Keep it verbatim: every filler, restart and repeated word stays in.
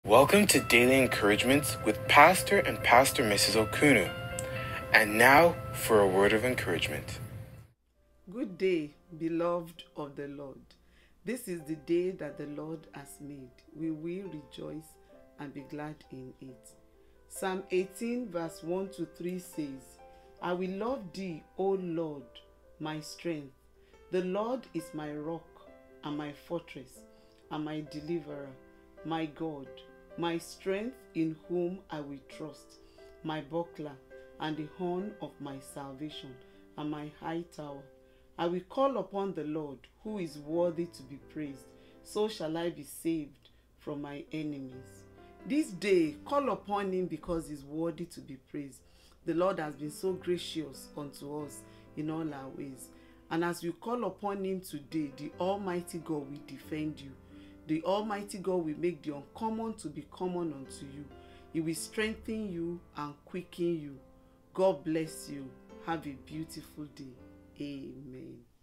Welcome to Daily Encouragements with Pastor and Pastor Missus Okunnu. And now for a word of encouragement. Good day, beloved of the Lord. This is the day that the Lord has made. We will rejoice and be glad in it. Psalm eighteen verse one to three says, I will love thee, O Lord, my strength. The Lord is my rock and my fortress and my deliverer, my God, my strength in whom I will trust, my buckler and the horn of my salvation and my high tower. I will call upon the Lord, who is worthy to be praised. So shall I be saved from my enemies. This day, call upon him because he's worthy to be praised. The Lord has been so gracious unto us in all our ways. And as you call upon him today, the Almighty God will defend you. The Almighty God will make the uncommon to be common unto you. He will strengthen you and quicken you. God bless you. Have a beautiful day. Amen.